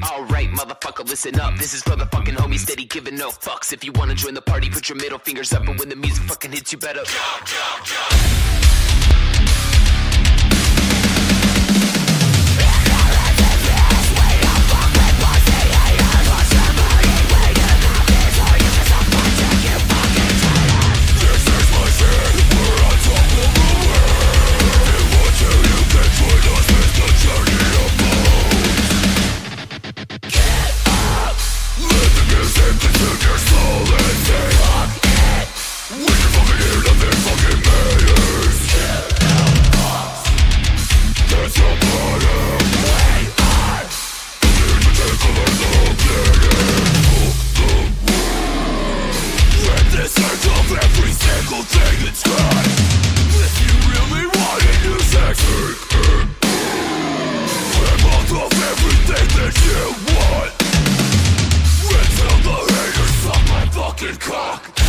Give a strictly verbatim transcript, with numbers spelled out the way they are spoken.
Alright, motherfucker, listen up. This is for the fucking homies steady giving no fucks. If you wanna join the party, put your middle fingers up, and when the music fucking hits, you better jump, jump, jump. Cock.